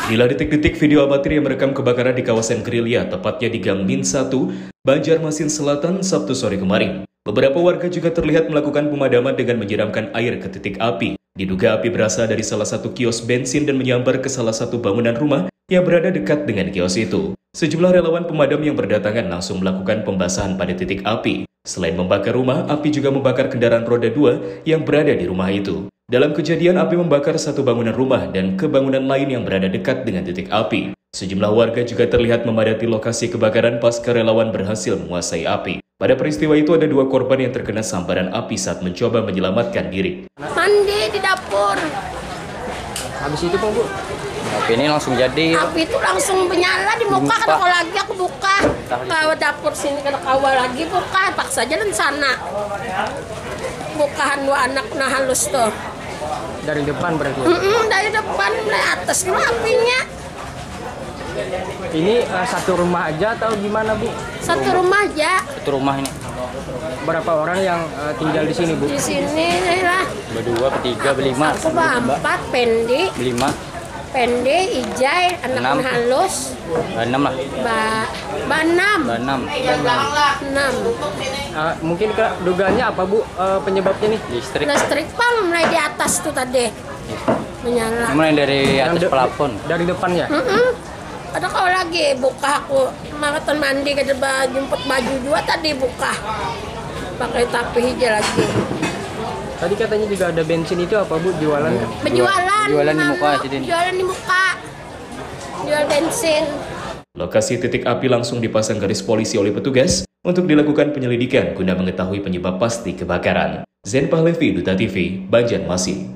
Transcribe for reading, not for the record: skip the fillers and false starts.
Inilah detik-detik video amatir yang merekam kebakaran di kawasan Gerilya, tepatnya di Gang Min 1, Banjarmasin Selatan, Sabtu sore kemarin. Beberapa warga juga terlihat melakukan pemadaman dengan menyiramkan air ke titik api. Diduga api berasal dari salah satu kios bensin dan menyambar ke salah satu bangunan rumah yang berada dekat dengan kios itu. Sejumlah relawan pemadam yang berdatangan langsung melakukan pembasahan pada titik api. Selain membakar rumah, api juga membakar kendaraan roda 2 yang berada di rumah itu. Dalam kejadian, api membakar satu bangunan rumah dan ke bangunan lain yang berada dekat dengan titik api. Sejumlah warga juga terlihat memadati lokasi kebakaran pasca relawan berhasil menguasai api. Pada peristiwa itu ada 2 korban yang terkena sambaran api saat mencoba menyelamatkan diri. Mandi di dapur. Habis itu Bu, api ini langsung jadi. Api itu langsung menyala di muka. Kalau lagi aku buka ke dapur sini, ke kawal lagi buka, paksa jalan sana. Bukahan 2 anak nah halus tuh. Dari depan berarti? Dari depan, dari atas itu apinya. Ini satu rumah aja atau gimana Bu? Satu rumah aja. Satu rumah ini. Berapa orang yang tinggal di sini Bu? Di sini lah. Berdua, bertiga, berlima. Aku 4, Pendi. Berlima. Pendi, Ijai, anak halus. 6 lah. Mbak 6. 6. Mungkin dugaannya apa Bu penyebabnya nih? Listrik pang mulai di atas tuh tadi. Menyala. Mulai dari atas plafon. Dari depan ya? Ada kalau lagi buka aku maraton mandi ke depan jemput baju 2 tadi buka. Pakai tapi hijau lagi. Tadi katanya juga ada bensin itu apa Bu jualan? Berjualan. Jualan di muka sini. Jualan di muka. Jual bensin. Lokasi titik api langsung dipasang garis polisi oleh petugas untuk dilakukan penyelidikan guna mengetahui penyebab pasti kebakaran. Zen Pahlevi, Duta TV, Banjarmasin.